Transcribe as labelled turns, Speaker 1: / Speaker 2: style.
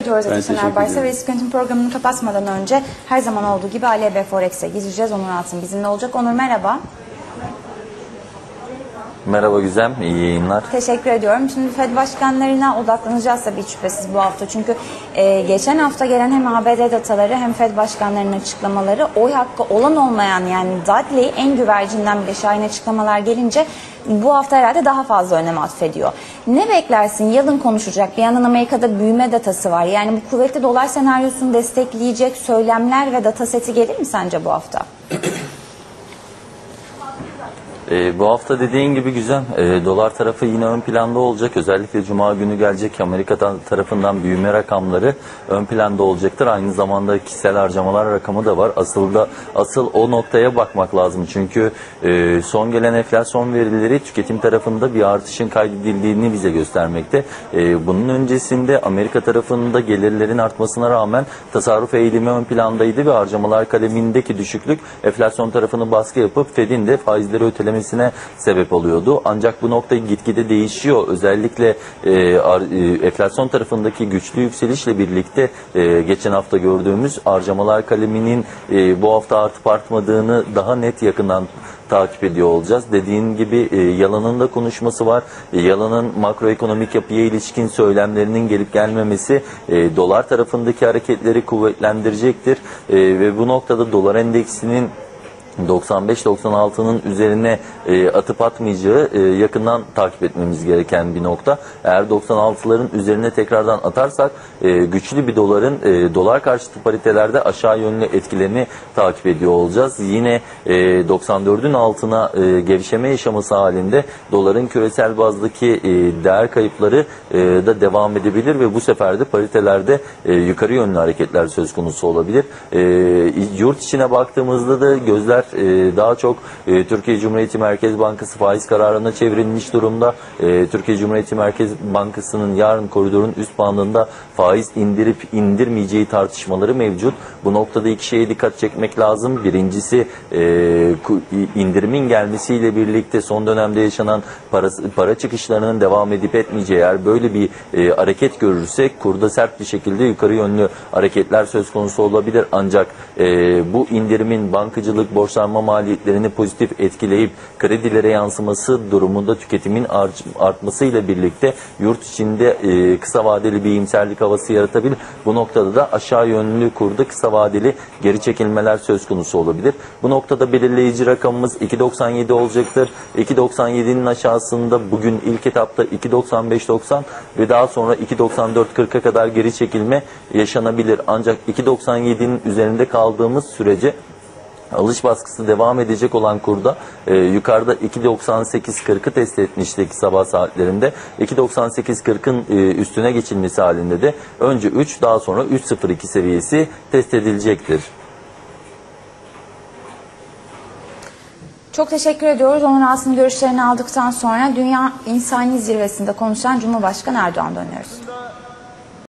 Speaker 1: Diyoruz Ateşen Baysa ve risk yönetim programını kapatmadan önce her zaman olduğu gibi ALB Forex'e gideceğiz. Onur Altın bizimle olacak. Onur merhaba.
Speaker 2: Merhaba Güzem, iyi yayınlar.
Speaker 1: Teşekkür ediyorum. Şimdi Fed başkanlarına odaklanacağız tabii hiç şüphesiz bu hafta. Çünkü geçen hafta gelen hem ABD dataları hem Fed başkanlarının açıklamaları oy hakkı olan olmayan yani Dudley en güvercinden bile şahin açıklamalar gelince bu hafta herhalde daha fazla önem atfediyor. Ne beklersin? Yalın konuşacak. Bir yandan Amerika'da büyüme datası var. Yani bu kuvvetli dolar senaryosunu destekleyecek söylemler ve data seti gelir mi sence bu hafta?
Speaker 2: Bu hafta dediğin gibi Güzem, dolar tarafı yine ön planda olacak. Özellikle Cuma günü gelecek Amerika tarafından büyüme rakamları ön planda olacaktır. Aynı zamanda kişisel harcamalar rakamı da var. Asıl o noktaya bakmak lazım. Çünkü son gelen enflasyon verileri tüketim tarafında bir artışın kaydedildiğini bize göstermekte. Bunun öncesinde Amerika tarafında gelirlerin artmasına rağmen tasarruf eğilimi ön plandaydı ve harcamalar kalemindeki düşüklük enflasyon tarafını baskı yapıp Fed'in de faizleri ötelemesi sebep oluyordu. Ancak bu nokta gitgide değişiyor. Özellikle enflasyon tarafındaki güçlü yükselişle birlikte geçen hafta gördüğümüz harcamalar kaleminin bu hafta artıp artmadığını daha net yakından takip ediyor olacağız. Dediğin gibi Yalan'ın da konuşması var. Yalan'ın makroekonomik yapıya ilişkin söylemlerinin gelip gelmemesi dolar tarafındaki hareketleri kuvvetlendirecektir. Ve bu noktada dolar endeksinin 95-96'nın üzerine atıp atmayacağı yakından takip etmemiz gereken bir nokta. Eğer 96'ların üzerine tekrardan atarsak güçlü bir doların dolar karşıtı paritelerde aşağı yönlü etkilerini takip ediyor olacağız. Yine 94'ün altına gevşeme yaşaması halinde doların küresel bazdaki değer kayıpları da devam edebilir ve bu sefer de paritelerde yukarı yönlü hareketler söz konusu olabilir. Yurt içine baktığımızda da gözler daha çok Türkiye Cumhuriyeti Merkez Bankası faiz kararına çevrilmiş durumda. Türkiye Cumhuriyeti Merkez Bankası'nın yarın koridorun üst bandında faiz indirip indirmeyeceği tartışmaları mevcut. Bu noktada iki şeye dikkat çekmek lazım. Birincisi indirimin gelmesiyle birlikte son dönemde yaşanan para çıkışlarının devam edip etmeyeceği, eğer böyle bir hareket görürsek kurda sert bir şekilde yukarı yönlü hareketler söz konusu olabilir. Ancak bu indirimin bankacılık, borçlanma maliyetlerini pozitif etkileyip kredilere yansıması durumunda tüketimin artmasıyla birlikte yurt içinde kısa vadeli bir iyimserlik havası yaratabilir. Bu noktada da aşağı yönlü kurda kısa vadeli geri çekilmeler söz konusu olabilir. Bu noktada belirleyici rakamımız 2.97 olacaktır. 2.97'nin aşağısında bugün ilk etapta 2.95-90 ve daha sonra 2.94-40'a kadar geri çekilme yaşanabilir. Ancak 2.97'nin üzerinde kaldığımız sürece alış baskısı devam edecek olan kurda yukarıda 2.98-40'ı test etmiştik sabah saatlerinde. 2.98-40'ın üstüne geçilmesi halinde de önce 3 daha sonra 3.02 seviyesi test edilecektir.
Speaker 1: Çok teşekkür ediyoruz. Onur Altın'ın görüşlerini aldıktan sonra Dünya İnsani Zirvesi'nde konuşan Cumhurbaşkanı Erdoğan'a dönüyoruz.